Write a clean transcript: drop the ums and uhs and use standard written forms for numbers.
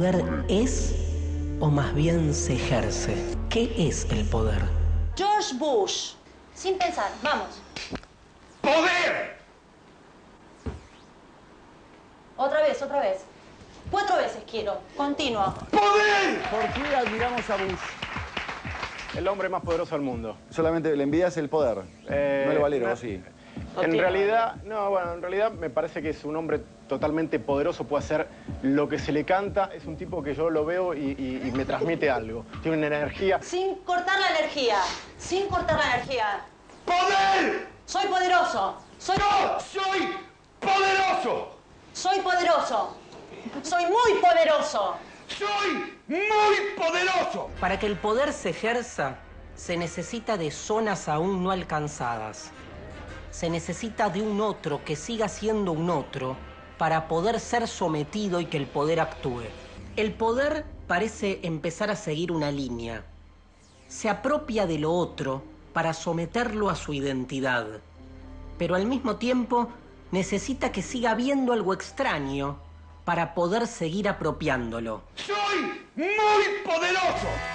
poder es o más bien se ejerce? ¿Qué es el poder? George Bush. Sin pensar, vamos. ¡Poder! Otra vez, otra vez. 4 veces quiero. Continua. ¡Poder! ¿Por qué admiramos a Bush? El hombre más poderoso del mundo. Solamente le envidias el poder, no el valero, sí. En realidad, no, bueno, en realidad me parece que es un hombre totalmente poderoso, puede hacer lo que se le canta. Es un tipo que yo lo veo y me transmite algo. Tiene una energía. Sin cortar la energía. Sin cortar la energía. ¡Poder! Soy poderoso. ¡Yo soy poderoso! Soy poderoso. Soy muy poderoso. ¡Soy muy poderoso! Para que el poder se ejerza, se necesita de zonas aún no alcanzadas. Se necesita de un otro que siga siendo un otro para poder ser sometido y que el poder actúe. El poder parece empezar a seguir una línea. Se apropia de lo otro para someterlo a su identidad, pero al mismo tiempo necesita que siga viendo algo extraño para poder seguir apropiándolo. ¡Soy muy poderoso!